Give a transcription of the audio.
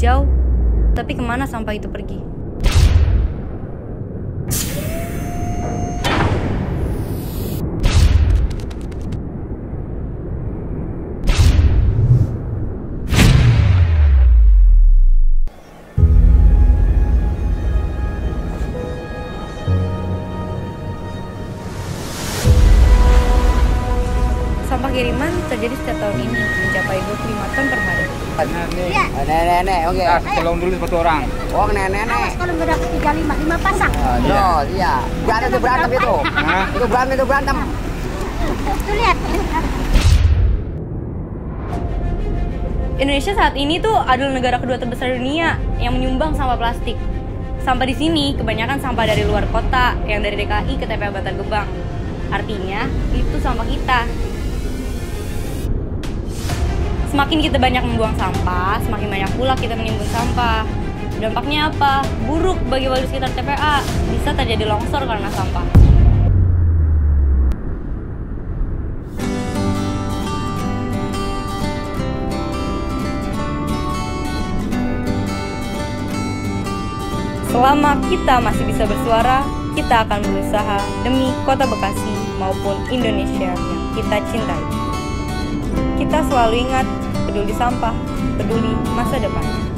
hijau, tapi kemana sampah itu pergi? Sampah kiriman terjadi setiap tahun ini, mencapai 25 ton per hari. Nenek, oke. Tolong dulu satu orang. Oh, nenek. Kalau nggak dapat 5 pasang. Oh, iya. Jangan itu berantem itu. Itu berantem. Tuh lihat. Indonesia saat ini tuh adalah negara kedua terbesar di dunia yang menyumbang sampah plastik. Sampah di sini kebanyakan sampah dari luar kota, yang dari DKI ke TPA Bantar Gebang. Artinya, itu sampah kita. Semakin kita banyak membuang sampah, semakin banyak pula kita menimbun sampah. Dampaknya apa? Buruk bagi warga sekitar TPA. Bisa terjadi longsor karena sampah. Selama kita masih bisa bersuara, kita akan berusaha demi Kota Bekasi maupun Indonesia yang kita cintai. Kita selalu ingat, peduli sampah, peduli masa depan.